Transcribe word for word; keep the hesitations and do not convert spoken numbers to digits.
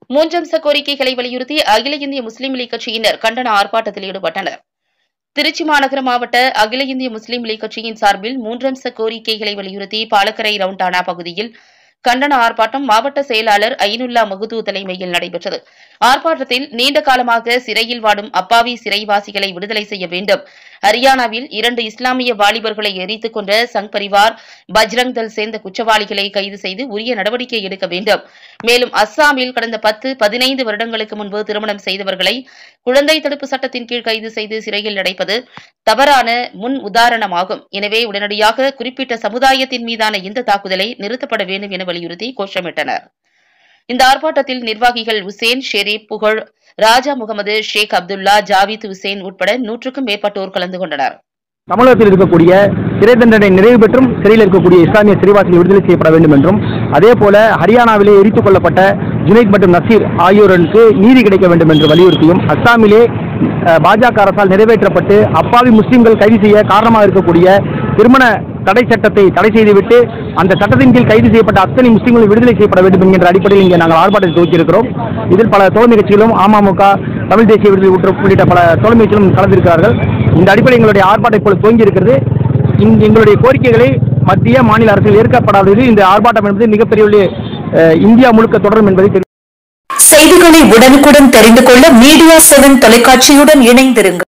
மூன்றம்ச கோரிக்கைகளை வலியுறுத்தி அகில இந்திய முஸ்லீம் லீக் கட்சியினர் கண்டன ஆர்ப்பாட்டத்தில் ஈடுபட்டனர். திருச்சி மாநகர மாவட்ட அகில இந்திய முஸ்லீம் லீக் கட்சியின் சார்பில் மூன்றம்ச கோரிக்கைகளை வலியுறுத்தி பாலக்கரை ரவுண்டானா பகுதியில் கண்டன ஆர்ப்பாட்டம் மாவட்ட செயலாளர் ஐனுல்லா மகுது தலைமையில் நடைபெற்றது. ஆர்ப்பாட்டத்தில் நீண்ட காலமாக சிறையில் வாடும் அப்பாவி சிறைவாசிகளை விடுதலை செய்ய வேண்டும், ஹரியானாவில் இரண்டு இஸ்லாமிய வாலிபர்களை எரித்துக் கொன்ற சங் பரிவார் பஜ்ரங் தள் சேர்ந்த குற்றவாளிகளை கைது செய்து உரிய நடவடிக்கை எடுக்க வேண்டும். மேலும் அஸ்ஸாமில் கடந்த பத்து பதினைந்து வருடங்களுக்கு முன்பு திருமணம் செய்தவர்களை குழந்தை தடுப்பு சட்டத்தின் கீழ் கைது செய்து சிறையில் அடைப்பது தவறான முன் உதாரணமாகும். எனவே உடனடியாக குறிப்பிட்ட சமுதாயத்தின் மீதான இந்த தாக்குதலை நிறுத்தப்பட வேண்டும் என வலியுறுத்தி கோஷமிட்டனர். இந்த ஆர்ப்பாட்டத்தில் நிர்வாகிகள் உசேன், ஷெரீப், புகழ், ராஜா முகமது, ஷேக் அப்துல்லா, ஜாவித் உசேன் உட்பட நூற்றுக்கும் மேற்பட்டோர் கலந்து கொண்டனர். தமிழகத்தில் இருக்கக்கூடிய சிறை தண்டனை நிறைவு பெற்றும் சிறையில் இருக்கக்கூடிய இஸ்லாமிய சிறைவாசிகள் விடுதலை செய்யப்பட வேண்டும் என்றும், அதே போல ஹரியானாவிலே எரித்துக் கொள்ளப்பட்ட ஜுனைத் மற்றும் நசீர் ஆகியோருக்கு நீதி கிடைக்க வேண்டும் என்று வலியுறுத்தியும், அஸ்ஸாமிலே பாஜக அரசால் நிறைவேற்றப்பட்டு அப்பாவி முஸ்லிம்கள் கைது செய்ய காரணமாக இருக்கக்கூடிய திருமண தடை சட்டத்தை தடை செய்துவிட்டு அந்த சட்டத்தின் கீழ் கைது செய்யப்பட்ட அத்தனை முஸ்லிம்கள் விடுதலை செய்யப்பட வேண்டும் என்கின்ற அடிப்படையில் இங்கே நாங்கள் ஆர்ப்பாட்டத்தை துவக்கியிருக்கிறோம். இதில் பல தோழமை கட்சிகளும் அமமுக, தமிழ் தேசிய விடுதலை உள்ளிட்ட பல தோழமை கட்சிகளும் கலந்திருக்கிறார்கள். இந்த அடிப்படையில் எங்களுடைய ஆர்ப்பாட்டம் இப்பொழுது துவங்கி இருக்கிறது. எங்களுடைய கோரிக்கைகளை மத்திய மாநில அரசில் ஏற்கப்படாதது இந்த ஆர்ப்பாட்டம் என்பது மிகப்பெரிய இந்தியா முழுக்க தொடரும் என்பதை தெரிவித்துள்ளது. செய்திகளை உடனுக்குடன் தெரிந்து கொள்ள மீடியா செவன் தொலைக்காட்சியுடன் இணைந்திருங்கள்.